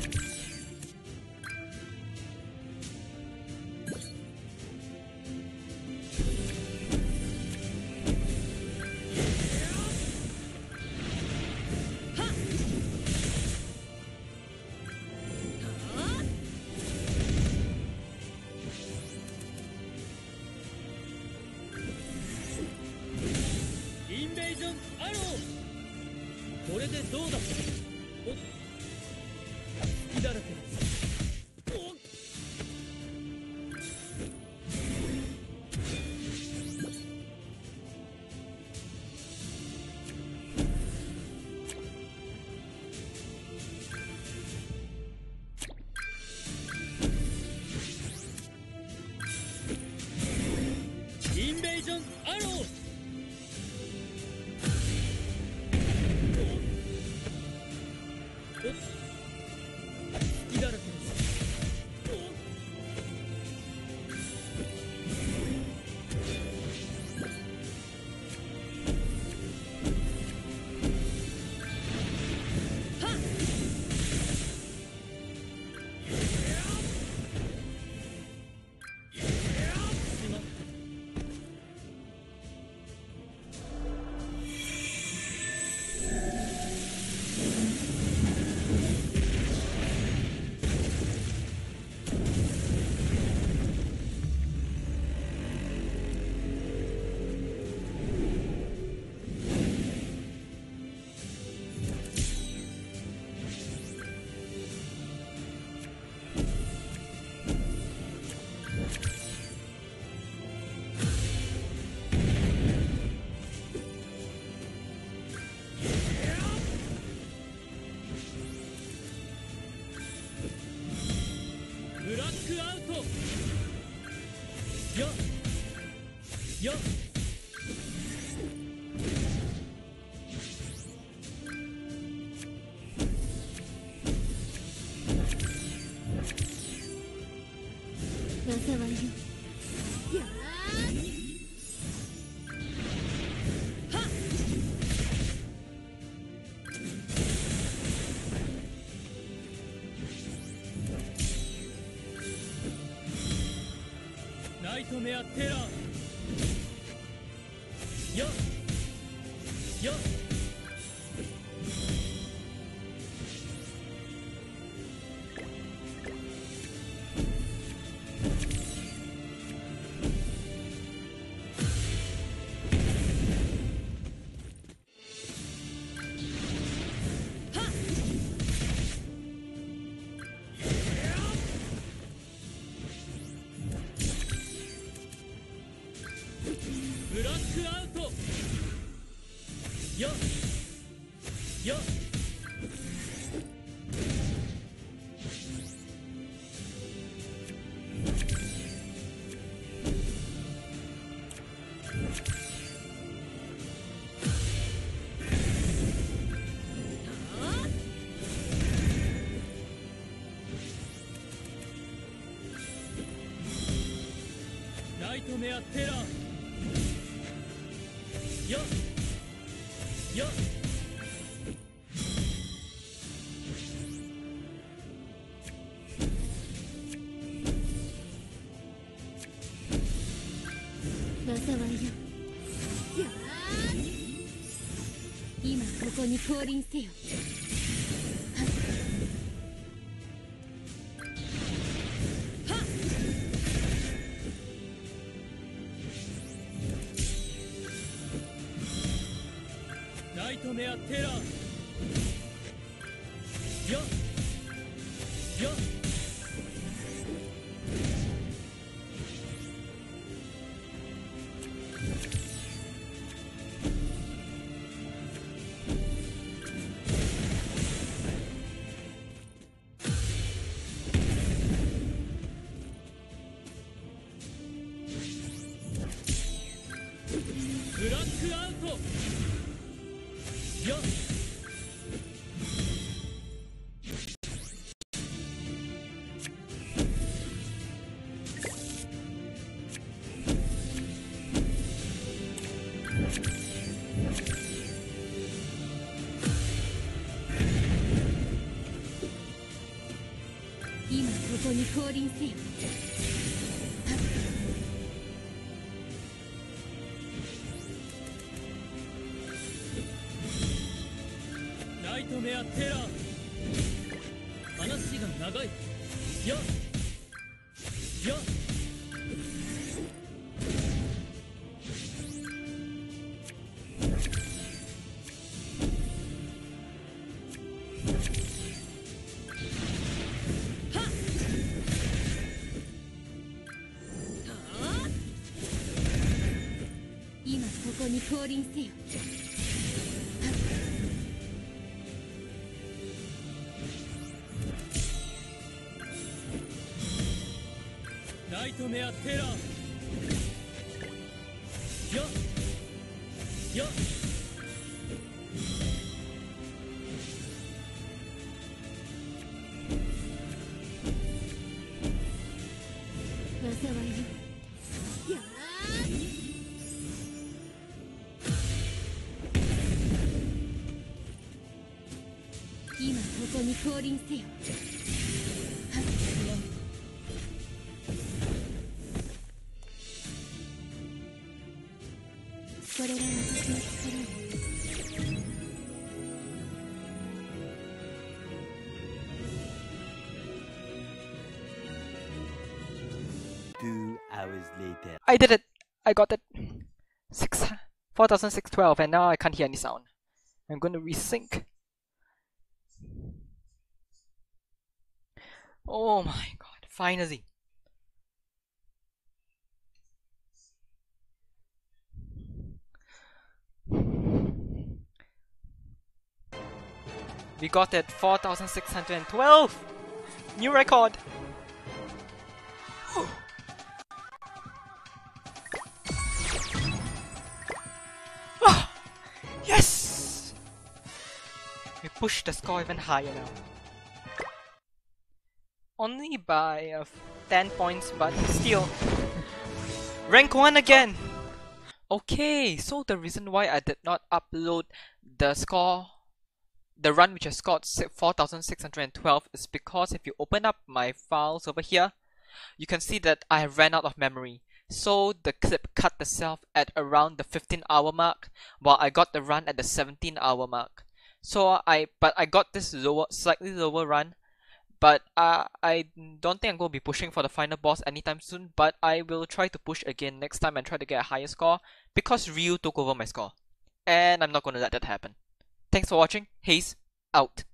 これでどうだ。おっ、隙だらけだ。おっ、インベージョンアロー。おっ、隙だらけです。おっ、はっ、しまった。ブラックアウト。よっよっ、 災いよ。やはっ、ナイトメアテラー。よっよっ、はっ、ブラックアウト。よっよっ、ナイトメアテラー。よっよっ、 災いよ。や今ここに降臨せよ。 はっ、ナイトメアテラー。よっよっ、ブラックアウト。よっ今ここに降臨せよ。 ナイトメアテラー、話が長い。やや今ここに降臨せよ。 ナイトメアテラー、やや災いよ。や今ここに降臨せよ。これが私の力よ。 2 hours later. I did it! I got it! 4,612 and now I can't hear any sound. I'm going to resync. Oh my god, finally. We got it, 4,612! New record! Yes! We pushed the score even higher now. Only by 10 points, but still. Rank 1 again! Okay, so the reason why I did not upload the score, the run which I scored 4,612 is because if you open up my files over here, you can see that I ran out of memory. So the clip cut itself at around the 15-hour mark, while I got the run at the 17-hour mark. So I got this slightly lower run, but I don't think I'm going to be pushing for the final boss anytime soon, but I will try to push again next time and try to get a higher score, because Ryu took over my score. And I'm not going to let that happen. Thanks for watching, Haze, out.